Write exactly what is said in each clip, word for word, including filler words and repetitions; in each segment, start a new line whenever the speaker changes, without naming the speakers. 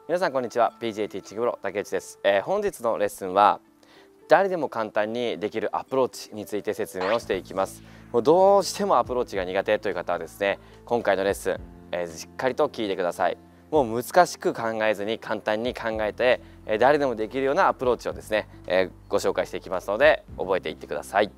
皆さんこんにちは。 ピージェー ティーチングプロ竹内です、えー、本日のレッスンは誰でも簡単にできるアプローチについて説明をしていきます。もうどうしてもアプローチが苦手という方はですね、今回のレッスン、えー、しっかりと聞いてください。もう難しく考えずに簡単に考えて、えー、誰でもできるようなアプローチをですね、えー、ご紹介していきますので覚えていってください。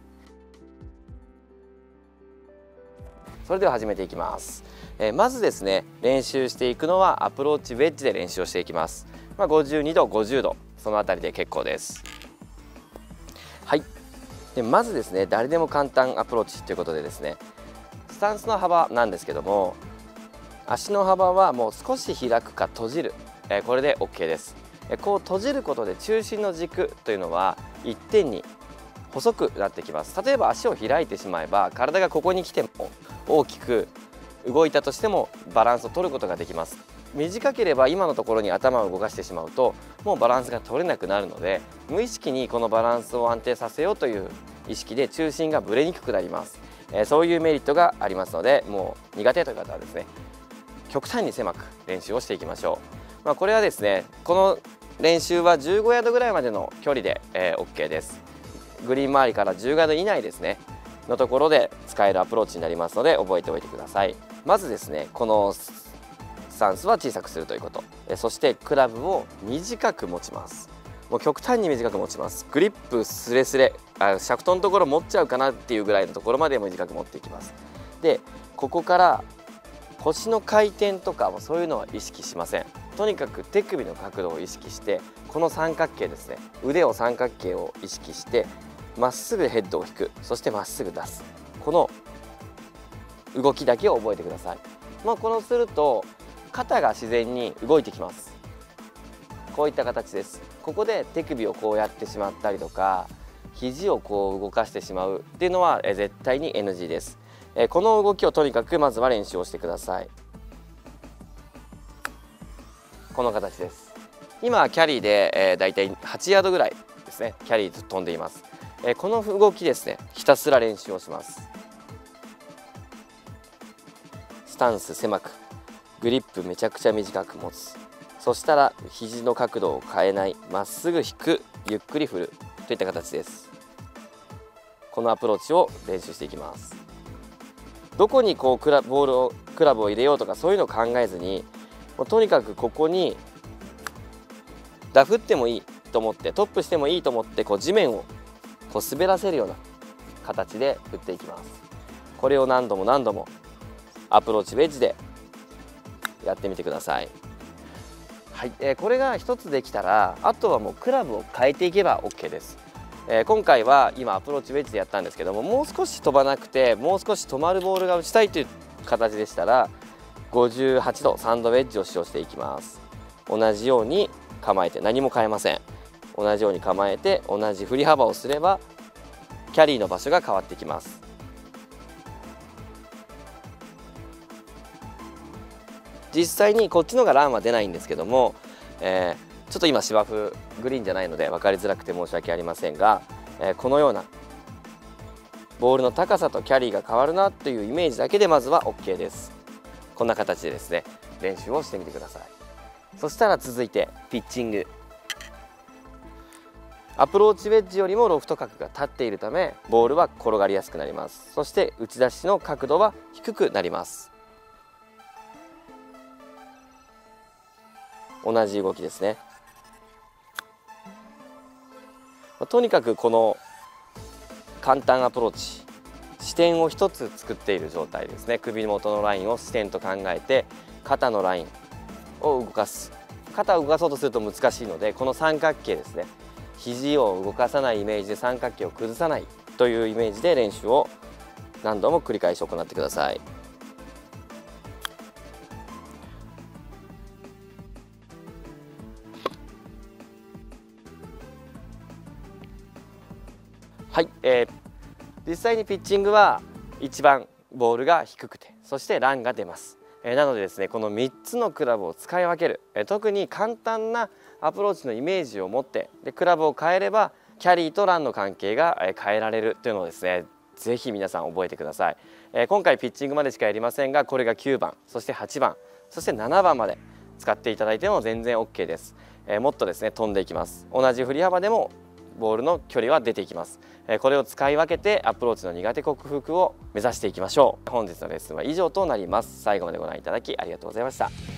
それでは始めていきます。えー、まずですね、練習していくのはアプローチウェッジで練習をしていきます。まあ、ごじゅうにどごじゅうどそのあたりで結構です。はい。でまずですね、誰でも簡単アプローチということでですね、スタンスの幅なんですけども、足の幅はもう少し開くか閉じる、えー、これで オーケー です。えー、こう閉じることで中心の軸というのは一点に細くなってきます。例えば足を開いてしまえば体がここに来ても大きく動いたとしてもバランスを取ることができます。短ければ今のところに頭を動かしてしまうともうバランスが取れなくなるので、無意識にこのバランスを安定させようという意識で中心がぶれにくくなります。えー、そういうメリットがありますので、もう苦手という方はですね、極端に狭く練習をしていきましょう。まあ、これはですね、この練習はじゅうごヤードぐらいまでの距離で、えー、オーケー です。グリーン周りからじゅうヤード以内ですねのところで使えるアプローチになりますので覚えておいてください。まずですね、このスタンスは小さくするということ、えそしてクラブを短く持ちます。もう極端に短く持ちます。グリップスレスレ、あシャフトのところ持っちゃうかなっていうぐらいのところまで短く持っていきます。でここから腰の回転とかもそういうのは意識しません。とにかく手首の角度を意識して、この三角形ですね、腕を三角形を意識してまっすぐヘッドを引く、そしてまっすぐ出す、この動きだけを覚えてください。まあ、このすると肩が自然に動いてきます。こういった形です。ここで手首をこうやってしまったりとか肘をこう動かしてしまうっていうのは絶対に エヌジー です。この動きをとにかくまずは練習をしてください。この形です。今キャリーで、えー、だいたいはちヤードぐらいですね、キャリー飛んでいます。えー、この動きですね、ひたすら練習をします。スタンス狭く、グリップめちゃくちゃ短く持つ、そしたら肘の角度を変えない、まっすぐ引く、ゆっくり振るといった形です。このアプローチを練習していきます。どこにこうクラボールをクラブを入れようとかそういうのを考えずに、もうとにかくここにダフってもいいと思って、トップしてもいいと思って、こう地面をこう滑らせるような形で打っていきます。これを何度も何度もアプローチウェッジでやってみてください。はい、えー、これが一つできたら、あとはもうクラブを変えていけば オーケー です。えー、今回は今アプローチウェッジでやったんですけども、もう少し飛ばなくてもう少し止まるボールが打ちたいという形でしたらごじゅうはちどサンドウェッジを使用していきます。同じように構えて、何も変えません。同じように構えて同じ振り幅をすればキャリーの場所が変わってきます。実際にこっちのがランは出ないんですけども、えー、ちょっと今芝生グリーンじゃないので分かりづらくて申し訳ありませんが、えー、このようなボールの高さとキャリーが変わるなというイメージだけでまずは オーケー です。こんな形でですね練習をしてみてください。そしたら続いてピッチング。アプローチウェッジよりもロフト角が立っているためボールは転がりやすくなります。そして打ち出しの角度は低くなります。同じ動きですね。とにかくこの簡単アプローチ、視点を一つ作っている状態ですね。首元のラインを視点と考えて肩のラインを動かす。肩を動かそうとすると難しいので、この三角形ですね、肘を動かさないイメージで三角形を崩さないというイメージで練習を何度も繰り返し行ってください。はい、えー、実際にピッチングは一番ボールが低くて、そしてランが出ます。えー、なのでですね、このみっつのクラブを使い分ける、えー、特に簡単なアプローチのイメージを持ってでクラブを変えればキャリーとランの関係が変えられるというのをですね、ぜひ皆さん覚えてください。えー、今回ピッチングまでしかやりませんが、これがきゅうばん、そしてはちばん、そしてななばんまで使っていただいても全然 オーケー です。えー、もっとですね飛んでいきます。同じ振り幅でもボールの距離は出ていきます。えー、これを使い分けてアプローチの苦手克服を目指していきましょう。本日のレッスンは以上となります。最後までご覧いただきありがとうございました。